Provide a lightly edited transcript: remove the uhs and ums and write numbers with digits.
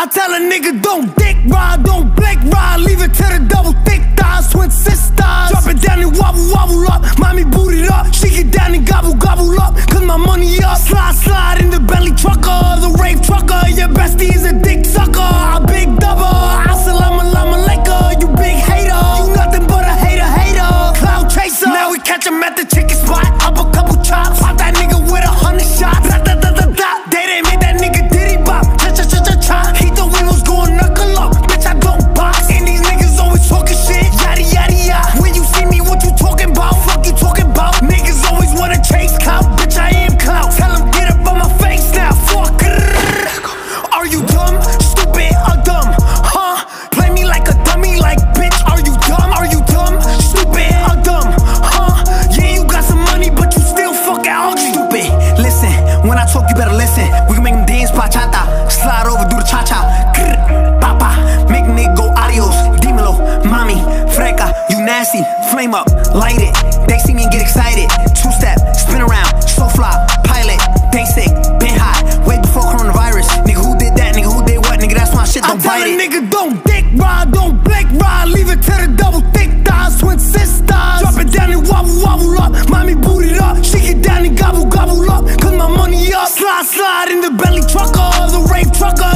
I tell a nigga don't dick ride, don't blink ride, leave it to the double thick thighs, twin sisters. Drop it down and wobble, wobble up, mommy boot it up, she get down and gobble, gobble up, cause my money up. Slide, slide in the Bentley trucker, the rave trucker, your bestie is a dick sucker, a big double. Assalamu alaikum, you big hater, you nothing but a hater, hater. Cloud chaser, now we catch him at the chicken spot, up a couple chops, pop that nigga with 100 shots. Da da da da da, they didn't make that nigga diddy bop. Cha cha cha cha cha, he thought we was going knuckle up, bitch I don't box. And these niggas always talking shit, yada yada yada. When you see me, what you talking about? Fuck you talking about? Niggas always wanna chase clout, bitch I am clout. Tell him get up on my face now, fuck. Are you dumb, stupid, or dumb? Huh? Play me like a dummy, like bitch. Are you dumb? Are you dumb, stupid, or dumb? Huh? Yeah, you got some money, but you still fucking ugly. Stupid. Listen, when I talk, you better listen. We can make them dance bachata, slide over, do the cha cha. Papa, make nigga go adios. Dímelo, mommy, freca, you nasty. Flame up, light it. They see me and get excited. Two step, spin around, so fly, pilot. They sick, been hot, way before coronavirus. Nigga, who did that? Nigga, who did what? Nigga, that's my shit, don't bite it. I tell a nigga don't dick ride, don't blink ride, leave it to the double thick thighs, twin sisters. Drop it down and wobble, wobble up, mommy boot it up, she get down and gobble, gobble up, cause my money up. Slide, slide in the Bentley trucker, the rave trucker,